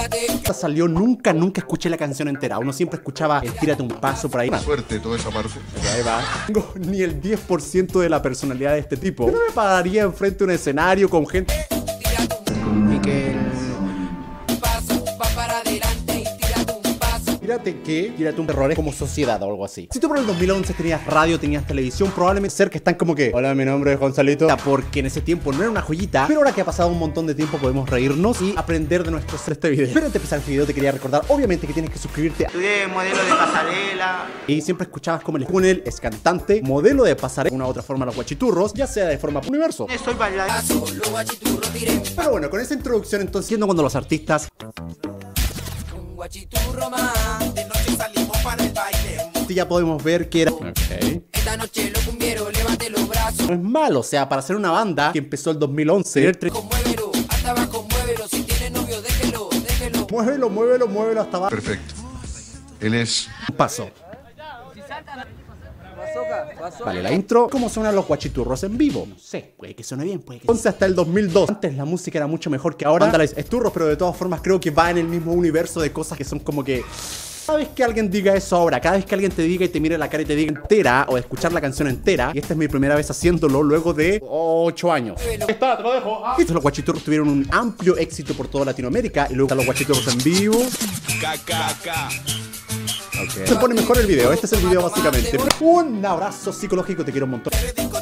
Salió, nunca escuché la canción entera. Uno siempre escuchaba el tírate un paso por ahí. Suerte toda esa parte. Ahí va. No tengo ni el 10% de la personalidad de este tipo. Yo no me pararía enfrente de un escenario con gente. Y que Tírate un errores como sociedad o algo así. Si tú por el 2011 tenías radio, tenías televisión, probablemente ser que están como que hola, mi nombre es Gonzalito. Porque en ese tiempo no era una joyita. Pero ahora que ha pasado un montón de tiempo podemos reírnos y aprender de este video. Pero antes de empezar este video te quería recordar, obviamente, que tienes que suscribirte. estudié modelo de pasarela. Y siempre escuchabas como el Junel es cantante, modelo de pasarela, de una u otra forma los guachiturros, ya sea de forma universo. Soy bailarín. Pero bueno, con esa introducción entonces, siendo cuando los artistas Guachiturro más, de noche salimos para el baile. ya podemos ver que era Esta noche los cumbieros, levante los brazos. no es malo, o sea, para ser una banda que empezó el 2011, Conmuévelo, hasta abajo, muévelo. Si tiene novio, déjelo. muévelo hasta abajo. Perfecto. Él es Un paso. Vale, la intro. ¿Cómo suenan los guachiturros en vivo? No sé, puede que suene bien, puede que... Entonces hasta el 2002. Antes la música era mucho mejor que ahora. Ándale, es turros, pero de todas formas creo que va en el mismo universo de cosas que son como que... Cada vez que alguien diga eso ahora, cada vez que alguien te diga y te mire la cara y te diga entera, o escuchar la canción entera, y esta es mi primera vez haciéndolo luego de 8 años. Ahí está, te lo dejo. Entonces los guachiturros tuvieron un amplio éxito por toda Latinoamérica, y luego están los guachiturros en vivo. Okay. Se pone mejor el video, este es el video básicamente. Un abrazo psicológico, te quiero un montón.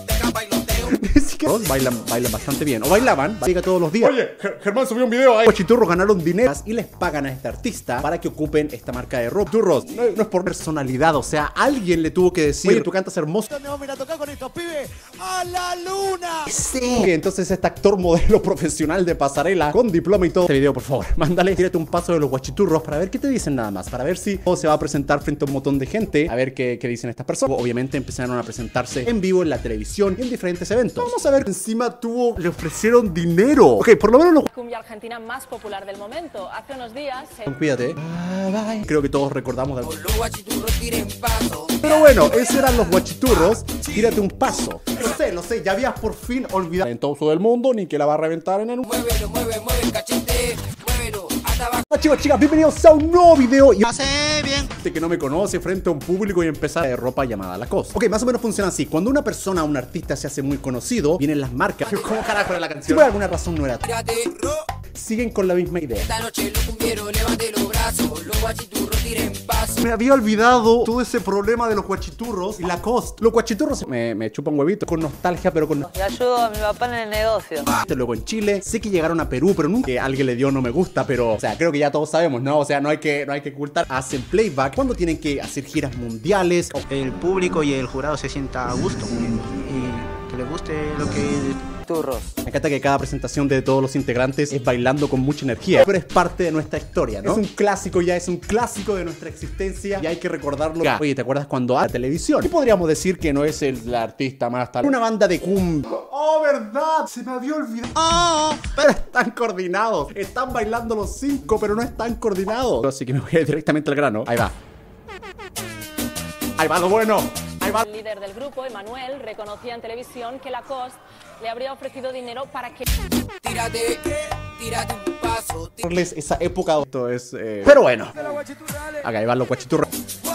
Bailan bastante bien, o bailaban, llega todos los días. Oye, Germán subió un video ahí. Los guachiturros ganaron dinero y les pagan a este artista para que ocupen esta marca de ropa. Turros, no es por personalidad, o sea, alguien le tuvo que decir, oye, tú cantas hermoso. ¿Dónde vamos a ir a tocar con estos pibes? ¡A la luna! Sí. Entonces este actor modelo profesional de pasarela, con diploma y todo. Este video, por favor, mándale, tírate un paso de los guachiturros para ver qué te dicen nada más, para ver si todo se va a presentar frente a un montón de gente, a ver qué dicen estas personas. Obviamente empezaron a presentarse en vivo en la televisión y en diferentes eventos. Vamos a ver, encima le ofrecieron dinero. Ok, por lo menos los... Cumbia argentina más popular del momento. Hace unos días... Cuídate. Bye. Creo que todos recordamos de... Los guachiturros tiren paso. Pero bueno, esos eran los guachiturros. Tírate un paso. Lo sé, ya habías por fin olvidado en todo el mundo, ni que la va a reventar en el... Muévelo, mueve el cachete. Muévelo, hasta abajo. Hola chicos, chicas, bienvenidos a un nuevo video. Y Pasé bien. que no me conoce frente a un público y empezar de ropa llamada Lacoste. Ok, más o menos funciona así. Cuando una persona, un artista se hace muy conocido, vienen las marcas. ¿Cómo carajo era la canción? Si por alguna razón no era... Tírate, Siguen con la misma idea. esta noche los cumbieros, levante los brazos. Los guachiturros tiren paso. Me había olvidado todo ese problema de los guachiturros y Lacoste. Los guachiturros me chupan huevito con nostalgia, pero con... Le ayudo a mi papá en el negocio. Luego en Chile, sé que llegaron a Perú, pero nunca que alguien le dio no me gusta, pero, o sea, creo que ya todos sabemos, ¿no? O sea, no hay que ocultar. Hacen playback cuando tienen que hacer giras mundiales. El público y el jurado se sienta a gusto y que les guste lo que... Turros. Me encanta que cada presentación de todos los integrantes es bailando con mucha energía, pero es parte de nuestra historia, ¿no? Es un clásico ya, es un clásico de nuestra existencia y hay que recordarlo. Oye, ¿te acuerdas cuando a la televisión? ¿Qué podríamos decir que no es el artista más tal? Una banda de cumbia. ¡Oh, verdad! Se me había olvidado. Pero están coordinados. Están bailando los 5, pero no están coordinados. Así que me voy a ir directamente al grano. Ahí va. Ahí va lo bueno. Ahí va. El líder del grupo, Emanuel, reconocía en televisión que Lacoste le habría ofrecido dinero para que... Tírate un paso. Darles esa época. Esto es... Pero bueno. Acá ahí van los guachiturros.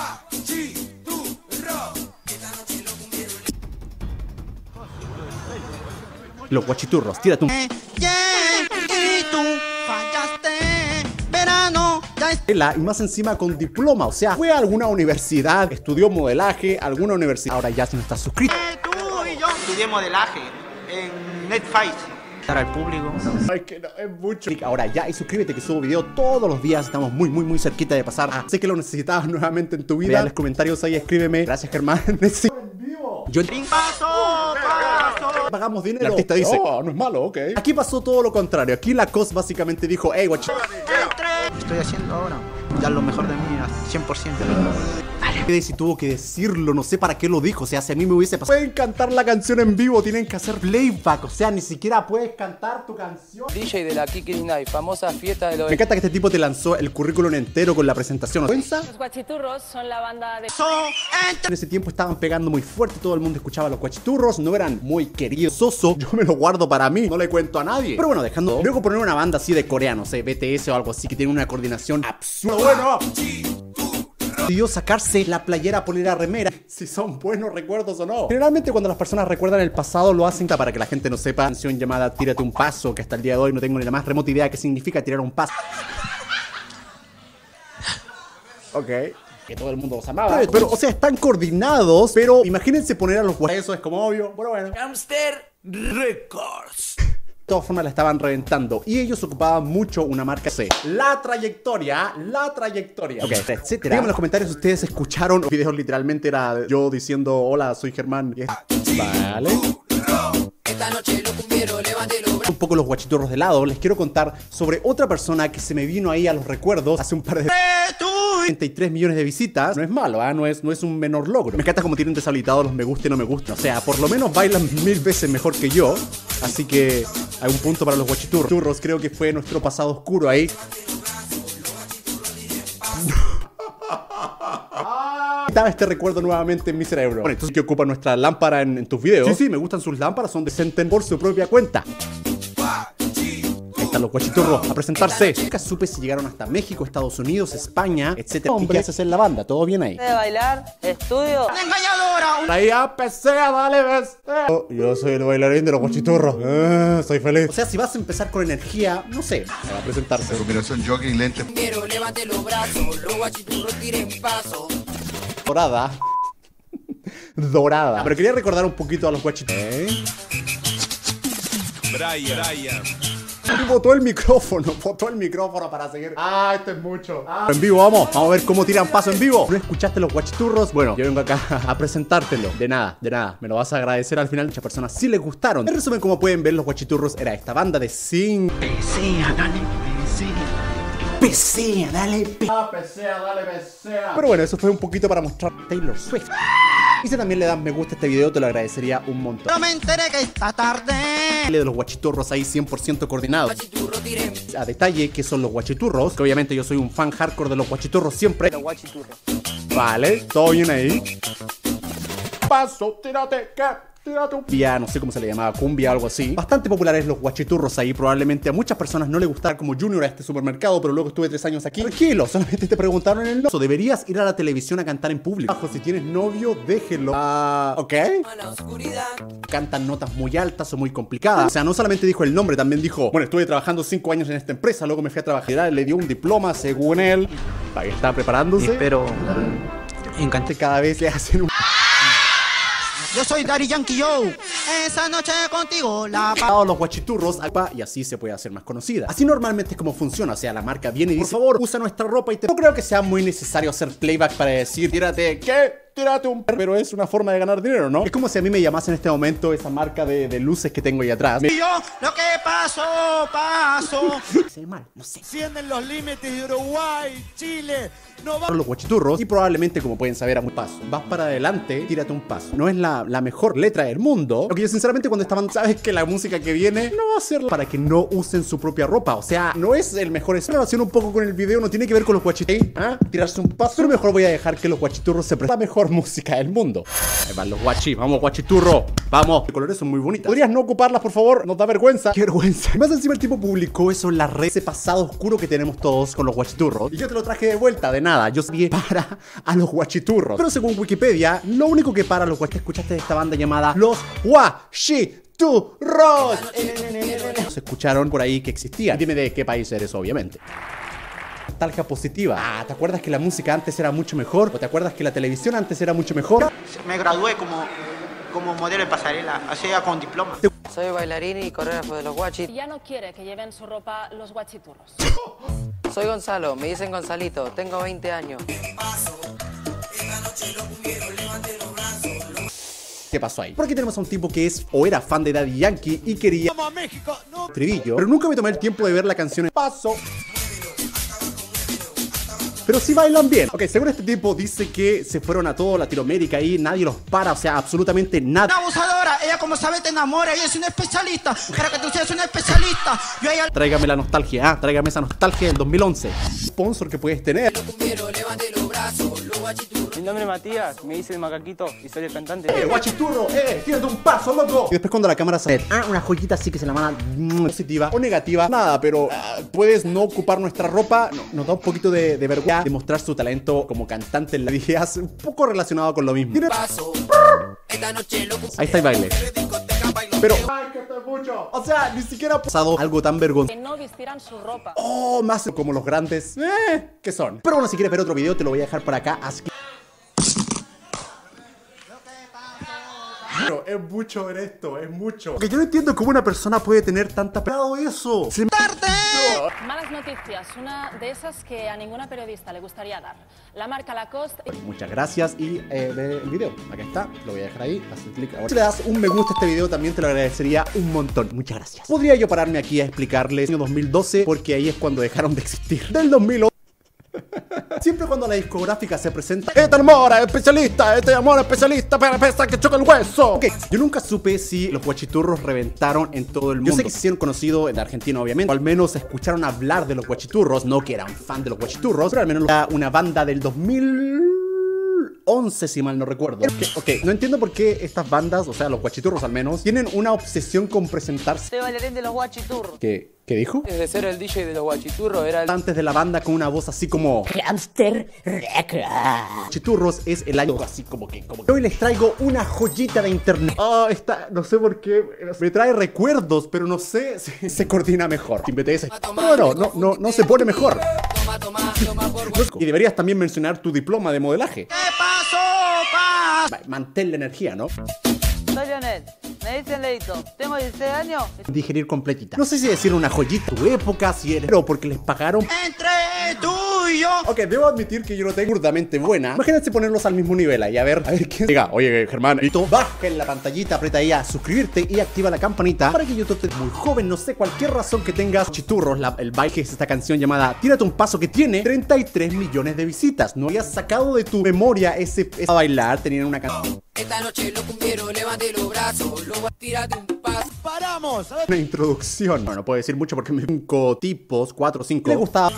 Los guachiturros, tírate un... y tú fallaste. Verano, ya es... Y más encima con diploma, o sea, fue a alguna universidad, estudió modelaje, alguna universidad. Ahora ya se no está suscrito. Tú y yo estudié modelaje en Netflix. Para el público. Ay, que no, es mucho. Ahora ya, y suscríbete que subo video todos los días. Estamos muy cerquita de pasar. Sé que lo necesitabas nuevamente en tu vida. Vea en los comentarios ahí, escríbeme. Gracias, Germán. Necesito en vivo. Yo Paso. pagamos dinero. El artista dice, oh, no es malo, ok. Aquí pasó todo lo contrario. Aquí Lacoste básicamente dijo, hey, guachi. Estoy haciendo ahora ya lo mejor de mí al 100%. Vale. Si tuvo que decirlo, no sé para qué lo dijo. O sea, si a mí me hubiese pasado. Pueden cantar la canción en vivo, tienen que hacer playback. O sea, ni siquiera puedes cantar tu canción. DJ de la Kiki Night, famosa fiesta de los... Me encanta que este tipo te lanzó el currículum entero con la presentación. ¿Piensa? Los Guachiturros son la banda de... En ese tiempo estaban pegando muy fuerte, todo el mundo escuchaba a los Guachiturros, no eran muy queridos. Soso, yo me lo guardo para mí, no le cuento a nadie. Pero bueno, dejando, luego poner una banda así de coreano, no sé, BTS o algo así, que tiene una coordinación absurda. Bueno, decidió sacarse la playera, polera, remera, si son buenos recuerdos o no. Generalmente cuando las personas recuerdan el pasado lo hacen para que la gente no sepa. Canción llamada Tírate un paso, que hasta el día de hoy no tengo ni la más remota idea de qué significa tirar un paso. Ok, que todo el mundo los amaba. Pero, o sea, están coordinados, pero imagínense poner a los guachiturros. Eso es como obvio, bueno. Hamster Records. De todas formas la estaban reventando y ellos ocupaban mucho una marca C. La trayectoria, ok, etcétera. Díganme en los comentarios si ustedes escucharon videos, literalmente era yo diciendo hola, soy Germán. Vale. Esta noche los cumbieros levanten los brazos. Un poco los guachiturros de lado, les quiero contar sobre otra persona que se me vino ahí a los recuerdos hace un par de... 33 millones de visitas, no es malo, no es un menor logro. Me encanta como tienen deshabilitados los me gusta y no me gusta. O sea, por lo menos bailan 1000 veces mejor que yo. Así que hay un punto para los guachiturros. Creo que fue nuestro pasado oscuro ahí. Estaba este recuerdo nuevamente en mi cerebro. Bueno, entonces, ¿qué ocupa nuestra lámpara en tus videos? Sí, me gustan sus lámparas, son decentes por su propia cuenta. Ahí están los guachiturros a presentarse. Nunca supe si llegaron hasta México, Estados Unidos, España, etcétera. ¿Y qué haces en la banda? ¿Todo bien ahí? ¿De bailar? ¿Estudio? Ahí empecé a darle bestia. Yo soy el bailarín de los guachiturros. Soy feliz. O sea, si vas a empezar con energía, no sé, a presentarse. Combinación jogging, lente. Cumbieros levanten los brazos, los guachiturros tiren paso. Dorada. Dorada. Pero quería recordar un poquito a los guachiturros. Brian. Botó el micrófono para seguir. Esto es mucho. En vivo, vamos a ver cómo tiran paso en vivo. ¿No escuchaste los guachiturros? Bueno, yo vengo acá a presentártelo. De nada. Me lo vas a agradecer al final. Muchas personas sí les gustaron. En resumen, como pueden ver, los guachiturros era esta banda de Sing. Pesea, dale, pesea. Pero bueno, eso fue un poquito para mostrar Taylor Swift. Y si también le das me gusta a este video, te lo agradecería un montón. No me enteré que esta tarde De los guachiturros ahí 100% coordinados. A detalle, ¿qué son los guachiturros? Que obviamente yo soy un fan hardcore de los guachiturros siempre. Los guachiturros. Vale, todo bien ahí. Paso, tírate, no sé cómo se le llamaba, cumbia o algo así. Bastante populares los guachiturros ahí. Probablemente a muchas personas no les gustara como Junior a este supermercado, pero luego estuve 3 años aquí. Tranquilo, solamente te preguntaron el nombre. Deberías ir a la televisión a cantar en público. Si tienes novio, déjelo. ¿Ok? Cantan notas muy altas o muy complicadas. O sea, no solamente dijo el nombre, también dijo, bueno, estuve trabajando 5 años en esta empresa, luego me fui a trabajar. Le dio un diploma, según él. Ahí está preparándose. Pero Encante cada vez le hacen un... yo soy Daddy Yankee Joe. Esa noche contigo la los guachiturros y así se puede hacer más conocida. Así normalmente es como funciona. O sea, la marca viene y dice, por favor, usa nuestra ropa y te... No creo que sea muy necesario hacer playback para decir, tírate, ¿qué? Tírate un... Pero es una forma de ganar dinero, ¿no? Es como si a mí me llamase en este momento esa marca de luces que tengo ahí atrás. Y yo, lo que paso. Se ve mal, no sé. Encienden los límites de Uruguay, Chile. No va... Los guachiturros y probablemente, como pueden saber, a un paso. Vas para adelante, tírate un paso. No es la mejor letra del mundo. Lo que yo sinceramente cuando estaban, sabes que la música que viene no va a ser para que no usen su propia ropa. O sea, no es el mejor. Es relación un poco con el video, no tiene que ver con los guachiturros. Tirarse un paso. Pero mejor voy a dejar que los guachiturros se presten la mejor música del mundo. Ahí van los guachis. Vamos, guachiturro. Vamos. Los colores son muy bonitas. ¿Podrías no ocuparlas, por favor? Nos da vergüenza. Qué vergüenza. Más encima el tipo publicó eso en la red. Ese pasado oscuro que tenemos todos con los guachiturros. Y yo te lo traje de vuelta. De nada. Yo sabía para a los guachiturros. Pero según Wikipedia, lo único que para a los guachiturros... ¿Escuchaste de esta banda llamada Los Guachiturros? Se escucharon por ahí que existían. Dime de qué país eres, obviamente. Nostalgia positiva. ¿Te acuerdas que la música antes era mucho mejor? ¿O te acuerdas que la televisión antes era mucho mejor? Me gradué como modelo de pasarela, hacía con diploma. Soy bailarín y coreógrafo de los guachis. Ya no quiere que lleven su ropa los guachiturros. Soy Gonzalo, me dicen Gonzalito, tengo 20 años. ¿Qué pasó ahí? Porque tenemos a un tipo que es o era fan de Daddy Yankee y quería... ¡Vamos a México! ¡No! Estribillo, pero nunca me tomé el tiempo de ver la canción en paso. pero sí bailan bien. Ok, según este tipo dice que se fueron a toda Latinoamérica y nadie los para, o sea, absolutamente nada. Una abusadora, ella como sabe te enamora, ella es una especialista. Para que tú seas una especialista, yo a ella... Tráigame la nostalgia, tráigame esa nostalgia del 2011. Sponsor que puedes tener. Mi nombre es Matías, me dice el macaquito y soy el cantante. Guachiturro, tírate un paso, loco. Y después cuando la cámara sale, una joyita así que se la manda positiva o negativa, nada, pero puedes no ocupar nuestra ropa. Nos da un poquito de vergüenza de mostrar su talento como cantante en la vida, un poco relacionado con lo mismo. Ahí está el baile. Pero mucho. O sea, ni siquiera ha pasado algo tan vergonzoso. Que no vistieran su ropa. Oh, más como los grandes que son. Pero bueno, si quieres ver otro video te lo voy a dejar por acá, así que... Pero es mucho ver esto, es mucho. Porque yo no entiendo cómo una persona puede tener tanta pegado eso. Malas noticias, una de esas que a ninguna periodista le gustaría dar. La marca Lacoste... Muchas gracias y ve el video. Acá está, lo voy a dejar ahí. Haz clic ahora. Si le das un me gusta a este video también te lo agradecería un montón. Muchas gracias. Podría yo pararme aquí a explicarles el año 2012 porque ahí es cuando dejaron de existir. Del 2011. Siempre cuando la discográfica se presenta, este amor es especialista para pensar que choca el hueso. Ok, yo nunca supe si los guachiturros reventaron en todo el mundo. Yo sé que se hicieron conocidos en Argentina obviamente, o al menos escucharon hablar de los guachiturros, no que eran fan de los guachiturros, pero al menos era una banda del 2011 si mal no recuerdo. Ok, no entiendo por qué estas bandas, o sea los guachiturros al menos, tienen una obsesión con presentarse. Soy bailarín de los guachiturros. ¿Qué dijo? Antes de ser el DJ de los guachiturros era el... Antes de la banda con una voz así como Hamster Record. Guachiturros es el año así como que hoy les traigo una joyita de internet. Esta, no sé por qué me trae recuerdos, pero no sé si se coordina mejor. Sin BTS. No se pone mejor. Y deberías también mencionar tu diploma de modelaje. ¿Qué pasó, pa? Mantén la energía, ¿no? Soy Lionel, me dicen Leito, tengo 16 años. Digerir completita. No sé si decir una joyita tu época, si eres, pero porque les pagaron. Entre tú y yo. Ok, debo admitir que yo no tengo burdamente buena. Imagínense ponerlos al mismo nivel ahí, a ver quién diga, oye, Germán, y tú baja en la pantallita, aprieta ahí a suscribirte y activa la campanita para que YouTube te muy joven, no sé, cualquier razón que tengas. Chiturros, el baile que es esta canción llamada Tírate un paso que tiene 33 millones de visitas. No habías sacado de tu memoria ese a bailar, tenían una canción. Esta noche lo cumbieron, levante los brazos, tírate un paso. ¡Paramos! Una introducción. No puedo decir mucho porque me 5 tipos, 4 o 5 le gustaba.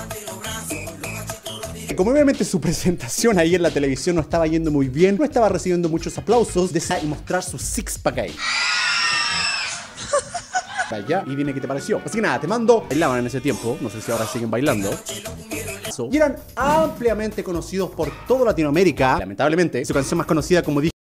Como obviamente su presentación ahí en la televisión no estaba yendo muy bien, no estaba recibiendo muchos aplausos, y mostrar su six-pack ahí. Vaya, y dime qué te pareció. Así que nada, te mando. Bailaban en ese tiempo, no sé si ahora siguen bailando. Y eran ampliamente conocidos por toda Latinoamérica. Lamentablemente, su canción más conocida, como dije,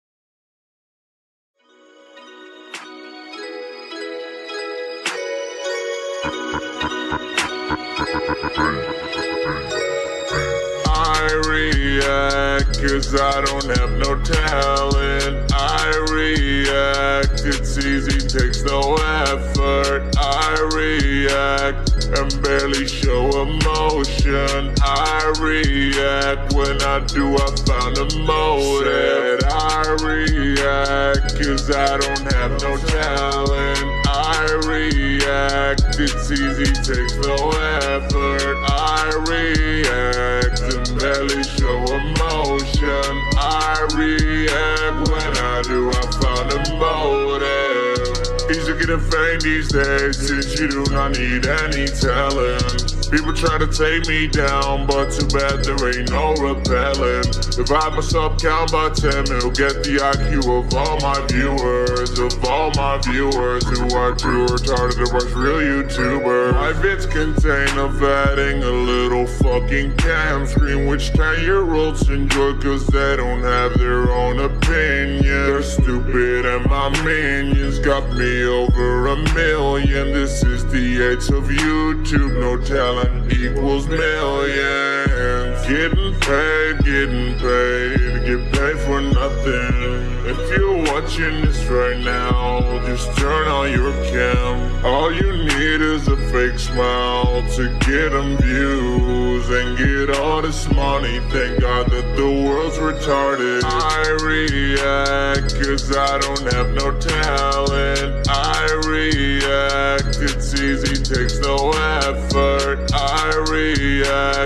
I react cause I don't have no talent. I react, it's easy, takes no effort. I react and barely show emotion. I react, when I do I found a motive. I react cause I don't have no talent. I react, it's easy, takes no effort. I react and barely show emotion. I react, when I do I found a motive. Easy getting fame these days since you do not need any talent. People try to take me down, but too bad there ain't no repellent. Divide myself count by 10, it'll get the IQ of all my viewers. Of all my viewers who are too retarded to watch real YouTubers. My vids contain of adding a little fucking cam screen, which 10-year-olds enjoy cause they don't have their own opinion. They're stupid and my minions got me over 1 million. This is the age of YouTube, no talent equals millions. Getting paid, get paid for nothing. If you're watching this right now, just turn on your cam. All you need is a fake smile to get them views and get all this money. Thank God that the world's retarded. I react cause I don't have no talent. I react, it's easy, takes no effort. I react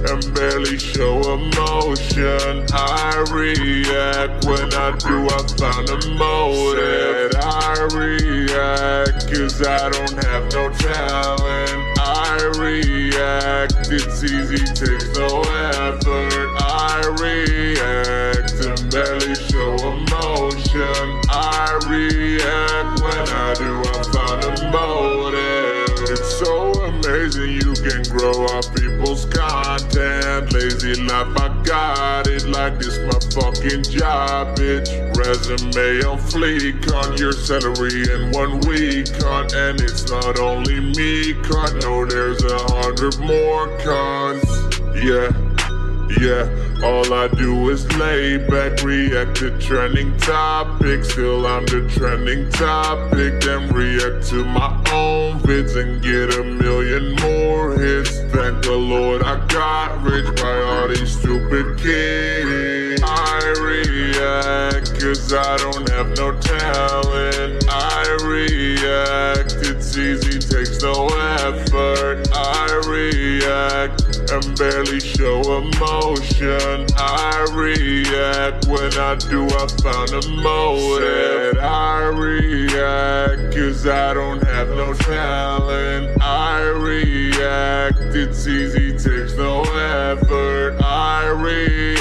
and barely show emotion. I react when I do, I found a motive. I react cause I don't have no talent. I react, it's easy, takes no effort. I react and barely show emotion. I react when I do, I found a motive. It's so amazing you can grow off people's content. Lazy life, I got it like this my fucking job, bitch. Resume on fleek, on your salary in 1 week, cunt. And it's not only me, cunt. No, there's 100 more cunts. Yeah, all I do is lay back, react to trending topics. Still I'm the trending topic. Then react to my own vids and get 1 million more hits. Thank the Lord I got rich by all these stupid kids. I react cause I don't have no talent. I react, it's easy, takes no effort. I react and barely show emotion. I react when I do, I found a motive. I react cause I don't have no talent. I react, it's easy, takes no effort. I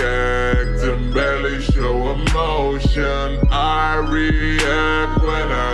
react and barely show emotion. I react when I